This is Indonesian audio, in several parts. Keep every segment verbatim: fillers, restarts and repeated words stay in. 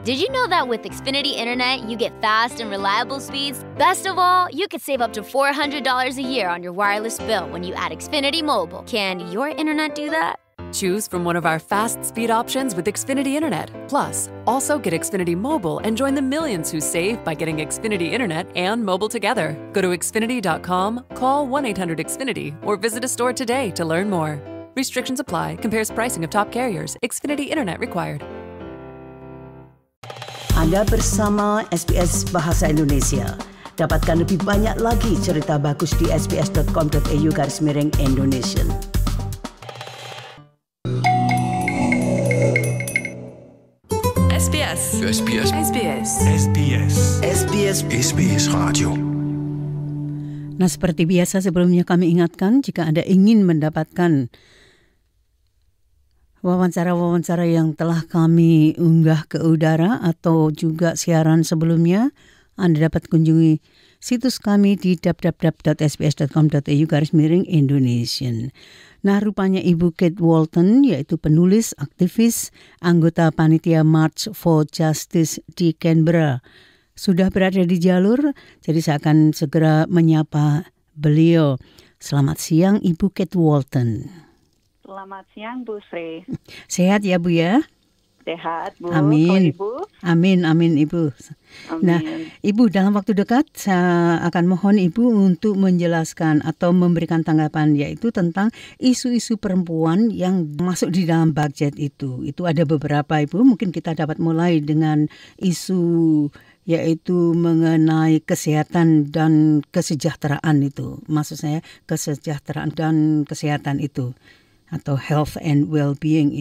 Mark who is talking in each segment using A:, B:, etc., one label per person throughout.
A: Did you know that with Xfinity Internet, you get fast and reliable speeds? Best of all, you could save up to four hundred dollars a year on your wireless bill when you add Xfinity Mobile. Can your internet do that?
B: Choose from one of our fast speed options with Xfinity Internet. Plus, also get Xfinity Mobile and join the millions who save by getting Xfinity Internet and mobile together. Go to Xfinity dot com, call one eight hundred X Finity, or visit a store today to learn more. Restrictions apply. Compares pricing of top carriers. Xfinity Internet required.
C: Anda bersama S B S Bahasa Indonesia. Dapatkan lebih banyak lagi cerita bagus di sbs.com.au garis miring Indonesian.
D: S B S.
E: S B S.
D: S B S.
E: S B S.
C: S B S
E: S B S Radio.
F: Nah, seperti biasa sebelumnya kami ingatkan jika Anda ingin mendapatkan wawancara-wawancara yang telah kami unggah ke udara atau juga siaran sebelumnya, Anda dapat kunjungi situs kami di w w w dot s b s dot com dot a u garis miring Indonesian. Nah, rupanya Ibu Kate Walton, yaitu penulis, aktivis, anggota panitia March for Justice di Canberra, sudah berada di jalur, jadi saya akan segera menyapa beliau. Selamat siang, Ibu Kate Walton.
G: Selamat siang, Bu Sri.
F: Sehat ya, Bu ya?
G: Sehat, Bu.
F: Amin.
G: Kalau Ibu?
F: Amin, amin, Ibu.
G: Amin.
F: Nah, Ibu, dalam waktu dekat saya akan mohon Ibu untuk menjelaskan atau memberikan tanggapan, yaitu tentang isu-isu perempuan yang masuk di dalam budget itu. Itu ada beberapa, Ibu. Mungkin kita dapat mulai dengan isu yaitu mengenai kesehatan dan kesejahteraan itu. Maksud saya kesejahteraan dan kesehatan itu, atau health and well-being.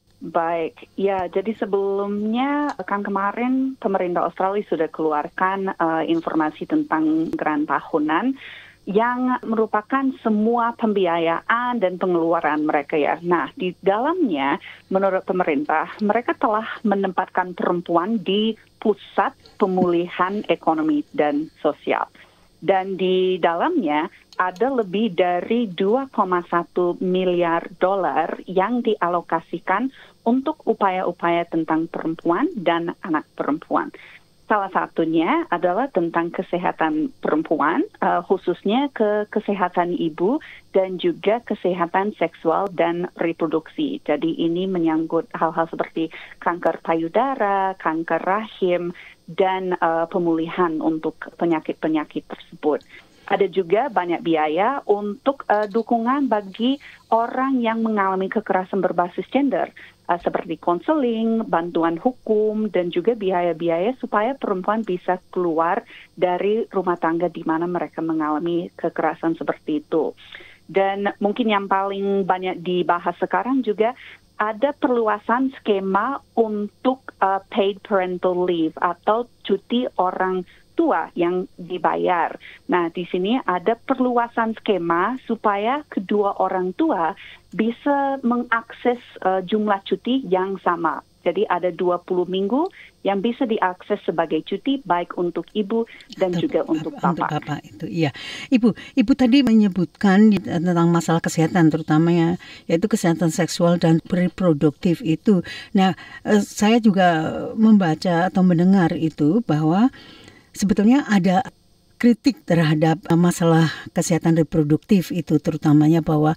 G: Baik, ya jadi sebelumnya kan kemarin pemerintah Australia sudah keluarkan uh, informasi tentang grant tahunan yang merupakan semua pembiayaan dan pengeluaran mereka ya. Nah, di dalamnya menurut pemerintah mereka telah menempatkan perempuan di pusat pemulihan ekonomi dan sosial. Dan di dalamnya ada lebih dari dua koma satu miliar dolar yang dialokasikan untuk upaya-upaya tentang perempuan dan anak perempuan. Salah satunya adalah tentang kesehatan perempuan, uh, khususnya ke kesehatan ibu dan juga kesehatan seksual dan reproduksi. Jadi ini menyangkut hal-hal seperti kanker payudara, kanker rahim, dan uh, pemulihan untuk penyakit-penyakit tersebut. Ada juga banyak biaya untuk uh, dukungan bagi orang yang mengalami kekerasan berbasis gender, uh, seperti konseling, bantuan hukum, dan juga biaya-biaya supaya perempuan bisa keluar dari rumah tangga di mana mereka mengalami kekerasan seperti itu. Dan mungkin yang paling banyak dibahas sekarang juga ada perluasan skema untuk uh, paid parental leave atau cuti orang tua yang dibayar. Nah, di sini ada perluasan skema supaya kedua orang tua bisa mengakses uh, jumlah cuti yang sama. Jadi ada dua puluh minggu yang bisa diakses sebagai cuti baik untuk ibu dan
F: Atau,
G: juga untuk bapak.
F: Untuk bapak itu, iya. Ibu, ibu tadi menyebutkan tentang masalah kesehatan, terutamanya yaitu kesehatan seksual dan reproduktif itu. Nah, eh, saya juga membaca atau mendengar itu bahwa sebetulnya ada kritik terhadap masalah kesehatan reproduktif itu, terutamanya bahwa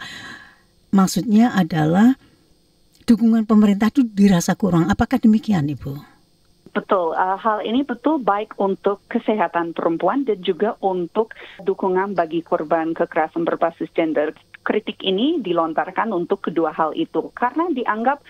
F: maksudnya adalah dukungan pemerintah itu dirasa kurang. Apakah demikian, Ibu?
G: Betul, uh, hal ini betul baik untuk kesehatan perempuan dan juga untuk dukungan bagi korban kekerasan berbasis gender. Kritik ini dilontarkan untuk kedua hal itu karena dianggap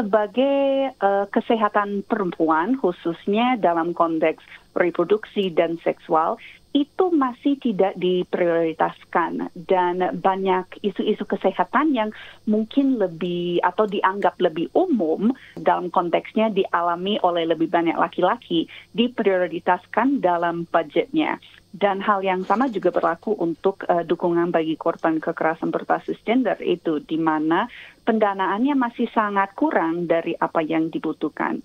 G: sebagai uh, kesehatan perempuan, khususnya dalam konteks reproduksi dan seksual, itu masih tidak diprioritaskan dan banyak isu-isu kesehatan yang mungkin lebih atau dianggap lebih umum dalam konteksnya dialami oleh lebih banyak laki-laki diprioritaskan dalam budgetnya. Dan hal yang sama juga berlaku untuk uh, dukungan bagi korban kekerasan berbasis gender itu, di mana pendanaannya masih sangat kurang dari apa yang dibutuhkan.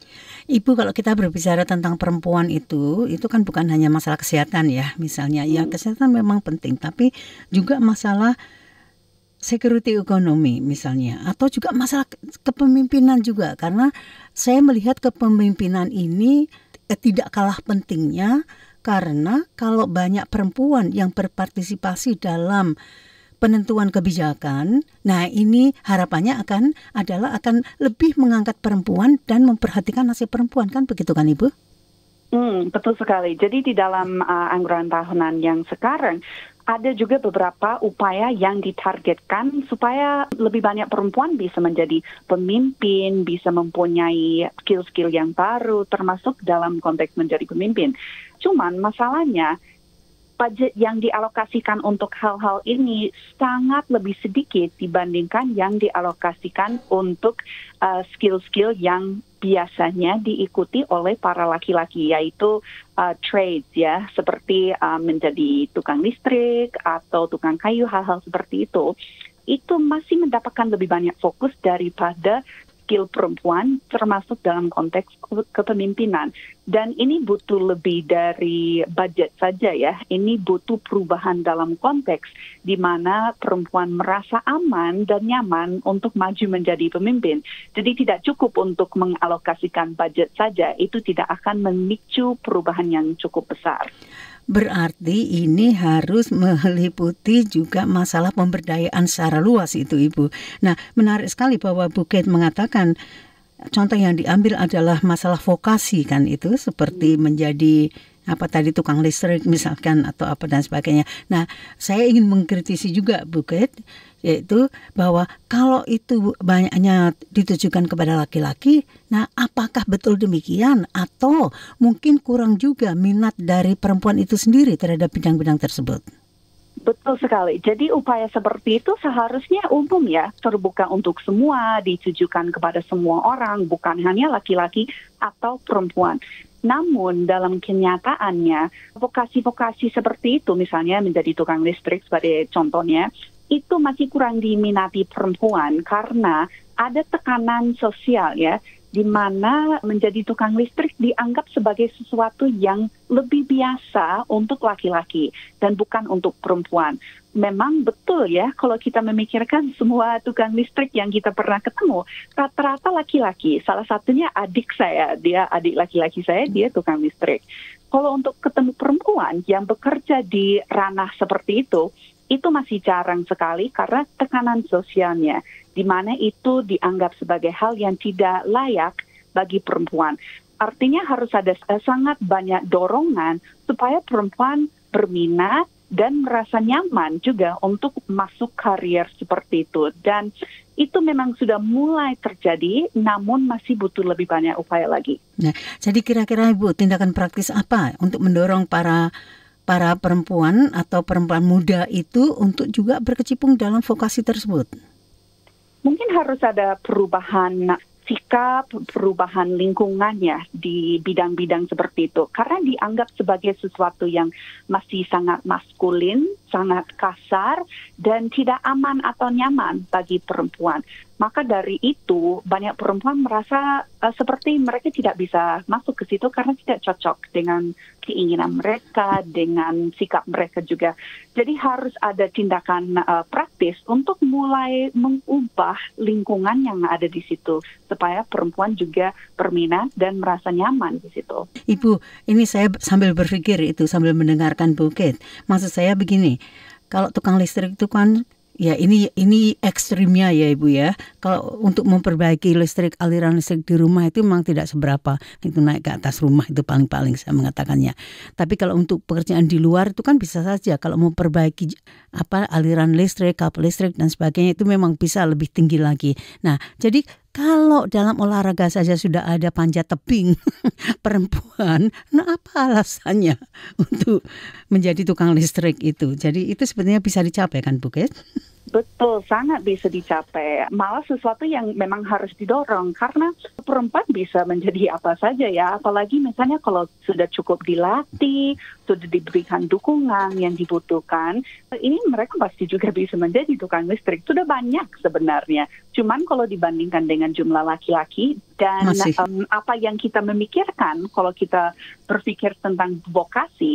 F: Ibu, kalau kita berbicara tentang perempuan itu, itu kan bukan hanya masalah kesehatan ya, misalnya. Hmm. Ya, kesehatan memang penting, tapi juga masalah security ekonomi misalnya, atau juga masalah kepemimpinan juga, karena saya melihat kepemimpinan ini eh, tidak kalah pentingnya, karena kalau banyak perempuan yang berpartisipasi dalam penentuan kebijakan, nah ini harapannya akan adalah akan lebih mengangkat perempuan dan memperhatikan nasib perempuan, kan begitu kan Ibu?
G: Hmm, betul sekali. Jadi di dalam uh, anggaran tahunan yang sekarang ada juga beberapa upaya yang ditargetkan supaya lebih banyak perempuan bisa menjadi pemimpin, bisa mempunyai skill-skill yang baru, termasuk dalam konteks menjadi pemimpin. Cuman masalahnya, budget yang dialokasikan untuk hal-hal ini sangat lebih sedikit dibandingkan yang dialokasikan untuk uh, skill-skill yang biasanya diikuti oleh para laki-laki, yaitu uh, trades ya, seperti uh, menjadi tukang listrik atau tukang kayu, hal-hal seperti itu. Itu masih mendapatkan lebih banyak fokus daripada skill perempuan, termasuk dalam konteks kepemimpinan. Dan ini butuh lebih dari budget saja ya. Ini butuh perubahan dalam konteks di mana perempuan merasa aman dan nyaman untuk maju menjadi pemimpin. Jadi tidak cukup untuk mengalokasikan budget saja. Itu tidak akan memicu perubahan yang cukup besar.
F: Berarti ini harus meliputi juga masalah pemberdayaan secara luas itu Ibu. Nah, menarik sekali bahwa Buket mengatakan contoh yang diambil adalah masalah vokasi kan itu, seperti menjadi apa tadi tukang listrik misalkan atau apa dan sebagainya. Nah, saya ingin mengkritisi juga Buket, yaitu bahwa kalau itu banyaknya ditujukan kepada laki-laki, nah apakah betul demikian atau mungkin kurang juga minat dari perempuan itu sendiri terhadap bidang-bidang tersebut?
G: Betul sekali. Jadi upaya seperti itu seharusnya umum ya, terbuka untuk semua, ditujukan kepada semua orang, bukan hanya laki-laki atau perempuan. Namun dalam kenyataannya, vokasi-vokasi seperti itu, misalnya menjadi tukang listrik sebagai contohnya, itu masih kurang diminati perempuan karena ada tekanan sosial ya, di mana menjadi tukang listrik dianggap sebagai sesuatu yang lebih biasa untuk laki-laki dan bukan untuk perempuan. Memang betul ya, kalau kita memikirkan semua tukang listrik yang kita pernah ketemu, rata-rata laki-laki. Salah satunya adik saya, dia adik laki-laki saya, dia tukang listrik. Kalau untuk ketemu perempuan yang bekerja di ranah seperti itu, itu masih jarang sekali karena tekanan sosialnya, di mana itu dianggap sebagai hal yang tidak layak bagi perempuan. Artinya harus ada sangat banyak dorongan supaya perempuan berminat dan merasa nyaman juga untuk masuk karier seperti itu. Dan itu memang sudah mulai terjadi, namun masih butuh lebih banyak upaya lagi.
F: Nah, jadi kira-kira Ibu, tindakan praktis apa untuk mendorong para para perempuan atau perempuan muda itu untuk juga berkecimpung dalam vokasi tersebut?
G: Mungkin harus ada perubahan sikap, perubahan lingkungannya di bidang-bidang seperti itu. Karena dianggap sebagai sesuatu yang masih sangat maskulin, sangat kasar, dan tidak aman atau nyaman bagi perempuan. Maka dari itu, banyak perempuan merasa uh, seperti mereka tidak bisa masuk ke situ karena tidak cocok dengan keinginan mereka, dengan sikap mereka juga. Jadi harus ada tindakan uh, praktis untuk mulai mengubah lingkungan yang ada di situ, supaya perempuan juga berminat dan merasa nyaman di situ.
F: Ibu, ini saya sambil berpikir itu, sambil mendengarkan Buket. Maksud saya begini, kalau tukang listrik itu kan, ya ini ini ekstrimnya ya Ibu ya. Kalau untuk memperbaiki listrik, aliran listrik di rumah itu memang tidak seberapa. Itu naik ke atas rumah itu paling-paling saya mengatakannya. Tapi kalau untuk pekerjaan di luar itu kan bisa saja. Kalau memperbaiki apa aliran listrik, kabel listrik dan sebagainya itu memang bisa lebih tinggi lagi. Nah, jadi kalau dalam olahraga saja sudah ada panjat tebing perempuan, nah apa alasannya untuk menjadi tukang listrik itu? Jadi itu sebenarnya bisa dicapai kan Buket?
G: Betul, sangat bisa dicapai. Malah sesuatu yang memang harus didorong karena perempuan bisa menjadi apa saja ya. Apalagi misalnya kalau sudah cukup dilatih, sudah diberikan dukungan yang dibutuhkan, ini mereka pasti juga bisa menjadi tukang listrik. Sudah banyak sebenarnya. Cuman kalau dibandingkan dengan jumlah laki-laki dan um, apa yang kita memikirkan kalau kita berpikir tentang vokasi,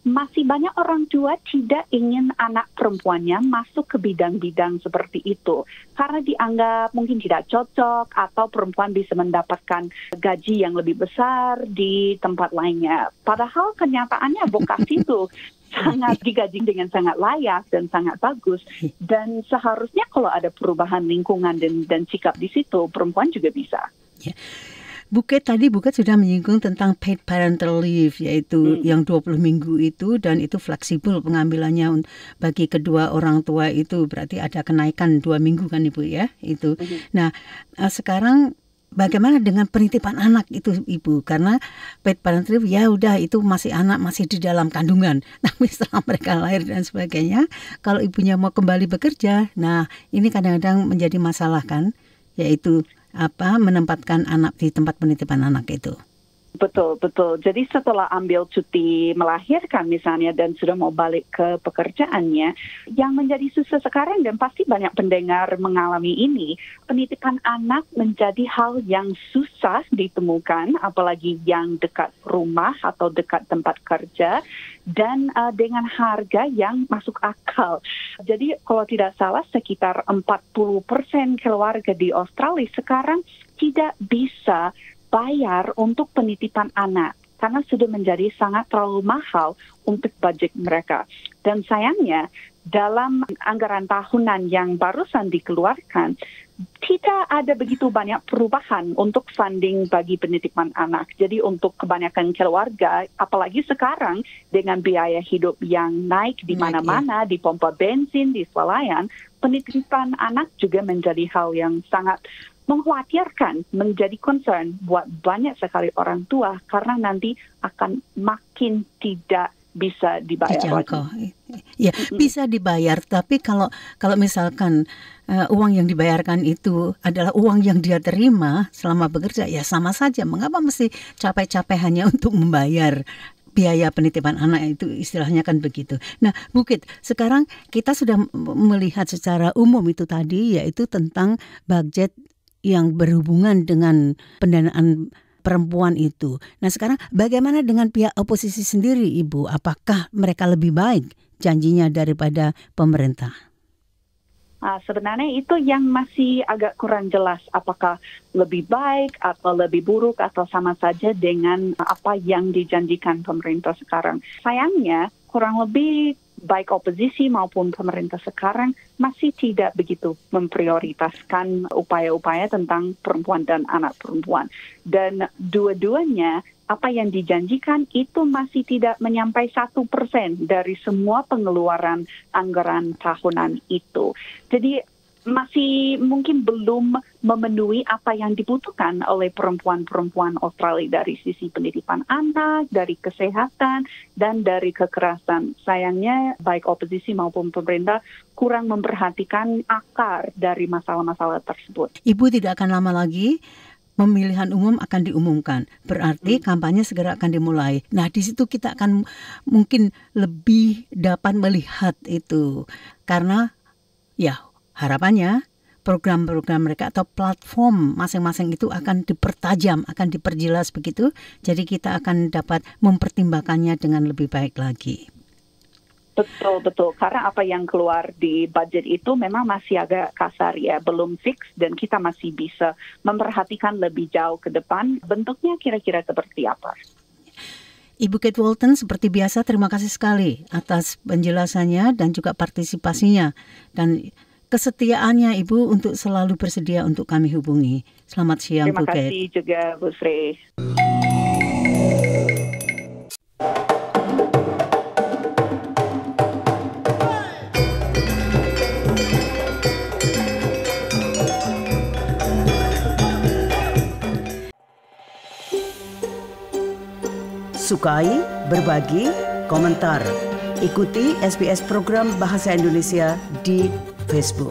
G: masih banyak orang tua tidak ingin anak perempuannya masuk ke bidang-bidang seperti itu karena dianggap mungkin tidak cocok atau perempuan bisa mendapatkan gaji yang lebih besar di tempat lainnya. Padahal kenyataannya vokasi itu sangat digaji dengan sangat layak dan sangat bagus, dan seharusnya kalau ada perubahan lingkungan dan, dan sikap di situ, perempuan juga bisa.
F: Ya. Buket tadi Buket sudah menyinggung tentang paid parental leave, yaitu hmm. yang dua puluh minggu itu, dan itu fleksibel pengambilannya bagi kedua orang tua itu, berarti ada kenaikan dua minggu kan Ibu ya itu. Hmm. Nah sekarang bagaimana dengan penitipan anak itu Ibu? Karena paid parental leave ya udah itu masih anak masih di dalam kandungan, tapi setelah mereka lahir dan sebagainya, kalau ibunya mau kembali bekerja, nah ini kadang-kadang menjadi masalah kan, yaitu apa menempatkan anak di tempat penitipan anak itu.
G: Betul, betul. Jadi setelah ambil cuti melahirkan misalnya dan sudah mau balik ke pekerjaannya, yang menjadi susah sekarang dan pasti banyak pendengar mengalami ini, penitipan anak menjadi hal yang susah ditemukan, apalagi yang dekat rumah atau dekat tempat kerja, dan uh, dengan harga yang masuk akal. Jadi kalau tidak salah sekitar empat puluh persen keluarga di Australia sekarang tidak bisa bayar untuk penitipan anak karena sudah menjadi sangat terlalu mahal untuk budget mereka. Dan sayangnya dalam anggaran tahunan yang barusan dikeluarkan, tidak ada begitu banyak perubahan untuk funding bagi penitipan anak. Jadi untuk kebanyakan keluarga, apalagi sekarang dengan biaya hidup yang naik di mana-mana, di pompa bensin, di swalayan, penitipan anak juga menjadi hal yang sangat mengkhawatirkan, menjadi concern buat banyak sekali orang tua karena nanti akan makin tidak bisa dibayar
F: dijangkau. Ya, mm-hmm. bisa dibayar, tapi kalau kalau misalkan uh, uang yang dibayarkan itu adalah uang yang dia terima selama bekerja, ya sama saja. Mengapa mesti capek-capek hanya untuk membayar biaya penitipan anak itu, istilahnya kan begitu. Nah, Bukit, sekarang kita sudah melihat secara umum itu tadi, yaitu tentang budget yang berhubungan dengan pendanaan perempuan itu. Nah sekarang bagaimana dengan pihak oposisi sendiri Ibu? Apakah mereka lebih baik janjinya daripada pemerintah?
G: Uh, sebenarnya itu yang masih agak kurang jelas. Apakah lebih baik atau lebih buruk atau sama saja dengan apa yang dijanjikan pemerintah sekarang. Sayangnya kurang lebih baik oposisi maupun pemerintah sekarang masih tidak begitu memprioritaskan upaya-upaya tentang perempuan dan anak perempuan. Dan dua-duanya apa yang dijanjikan itu masih tidak menyampai satu persen dari semua pengeluaran anggaran tahunan itu. Jadi masih mungkin belum memenuhi apa yang dibutuhkan oleh perempuan-perempuan Australia dari sisi pendidikan anak, dari kesehatan, dan dari kekerasan. Sayangnya baik oposisi maupun pemerintah kurang memperhatikan akar dari masalah-masalah tersebut.
F: Ibu tidak akan lama lagi pemilihan umum akan diumumkan. Berarti kampanye segera akan dimulai. Nah, di situ kita akan mungkin lebih dapat melihat itu. Karena ya harapannya program-program mereka atau platform masing-masing itu akan dipertajam, akan diperjelas begitu. Jadi kita akan dapat mempertimbangkannya dengan lebih baik lagi.
G: Betul, betul. Karena apa yang keluar di budget itu memang masih agak kasar ya, belum fix dan kita masih bisa memperhatikan lebih jauh ke depan bentuknya kira-kira seperti apa.
F: Ibu Kate Walton seperti biasa terima kasih sekali atas penjelasannya dan juga partisipasinya dan kesetiaannya Ibu untuk selalu bersedia untuk kami hubungi. Selamat siang
G: Terima
F: Bu Kate.
G: Terima kasih juga Bu Sri.
C: Sukai, berbagi, komentar. Ikuti S B S program Bahasa Indonesia di Facebook.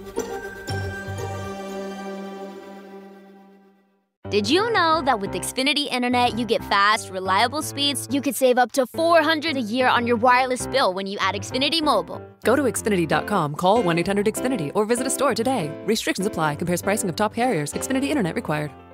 A: Did you know that with Xfinity Internet, you get fast, reliable speeds? You could save up to four hundred dollars a year on your wireless bill when you add Xfinity Mobile.
B: Go to Xfinity dot com, call one eight hundred X Finity, or visit a store today. Restrictions apply. Compares pricing of top carriers. Xfinity Internet required.